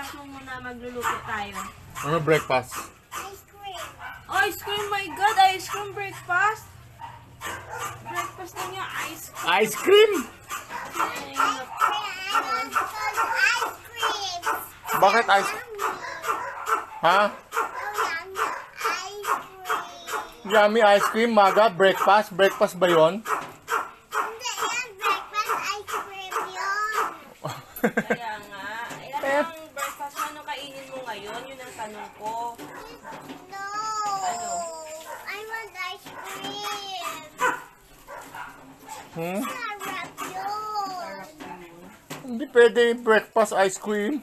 breakfast mo muna, magluluto tayo. Ano breakfast? Ice cream. Ice cream, my God! Ice cream breakfast? Breakfast na niya, ice cream. Ice cream? Ice cream. Bakit ice? Ha? Yummy ice cream, maga, breakfast. Breakfast ba yun? Hindi yan, breakfast ice cream yun. Kaya nga. Ayan ang breakfast mo. Ano kainin mo ngayon? Yun ang tanong ko. No. Ano? I want ice cream. Hmm? Sarap yun. Hindi pwede breakfast ice cream.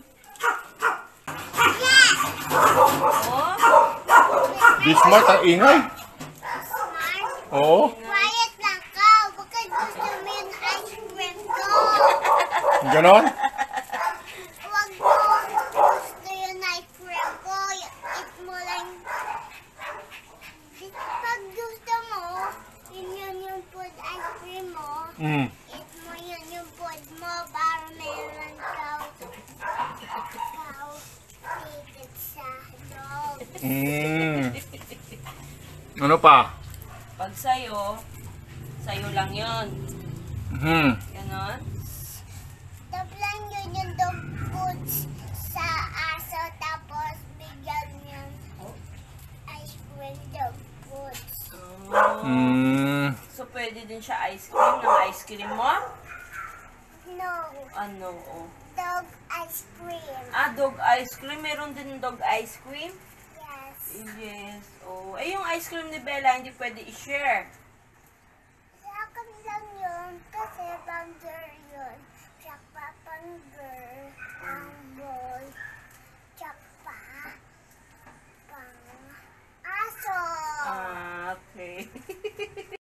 Yes. Oh? Di smart ang ingay. Smart. Oo. Quiet lang ka. Baka gusto mo yung ice cream ko. Ganon? Huwag mo gusto yung ice cream ko. Eat mo lang. Pag gusto mo, yun yung food ice cream mo. Mm. Eat mo yun yung food mo para meron ticket sa loob. Ano pa? Pag sa'yo lang yun. Ganon? Stop lang yun yung dog foods sa aso tapos bigyan yung ice cream dog foods. Oh. So, pwede din siya ice cream ng ice cream mo? No, Ano? Oh. dog ice cream. Dog ice cream. Meron din dog ice cream? Yes. Yes. Oh. Eh, yung ice cream ni Bella, hindi pwede i-share. Sa akin lang yun kasi pang girl yun. Sa pang girl.